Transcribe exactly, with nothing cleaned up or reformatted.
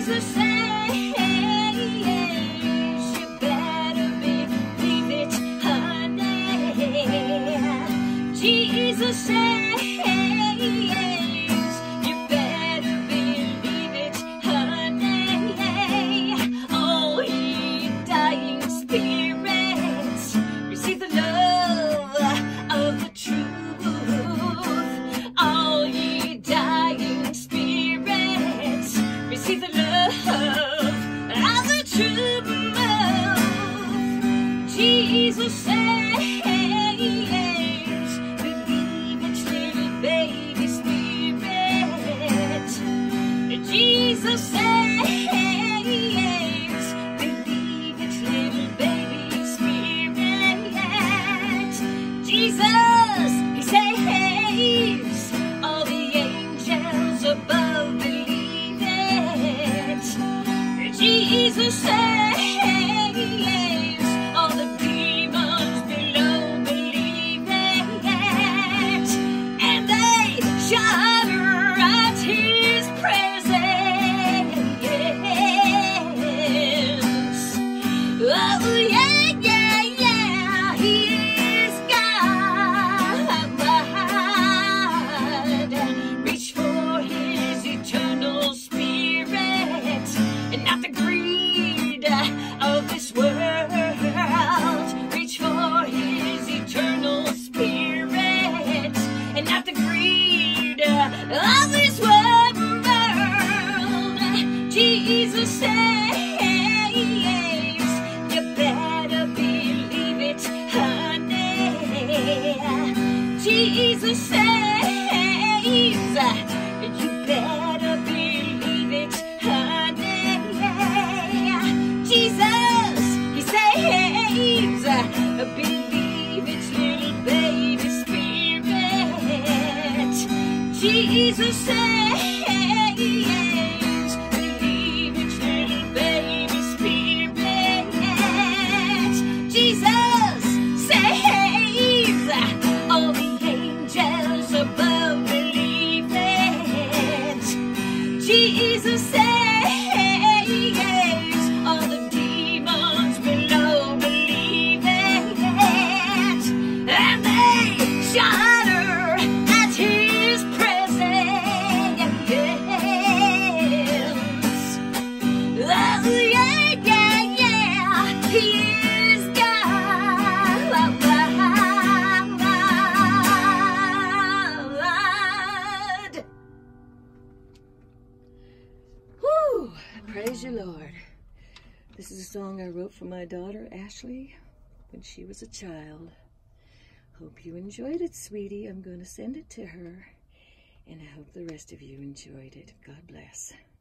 Jesus saves, you better believe it, honey. Jesus saves, you better believe it, honey. Oh, ye dying spirits, receive the love of the truth. All ye dying spirits, receive the love of the truth. Jesus saves, believe it, little baby spirit. Jesus saves, believe it, little baby spirit. Jesus, he saves, all the angels above believe it. Jesus saves, all the demons below believe it. And they shudder at his presence. Oh yeah, yeah, yeah, he is God. Reach for his eternal spirit and not the greed of this world. Reach for his eternal spirit and not the greed of this world. Jesus saves, you better believe it, honey. Jesus saves, you better believe it, honey. Jesus, he saves, believe it, little baby spirit. Jesus saves, believe it, little baby spirit. Jesus saves, all the angels above believe it. Jesus saves, all the demons below believe it. And they shudder at his presence. Oh yeah, yeah, yeah, he is God. Whew, praise you, Lord. This is a song I wrote for my daughter, Ashley, when she was a child. Hope you enjoyed it, sweetie. I'm going to send it to her, and I hope the rest of you enjoyed it. God bless.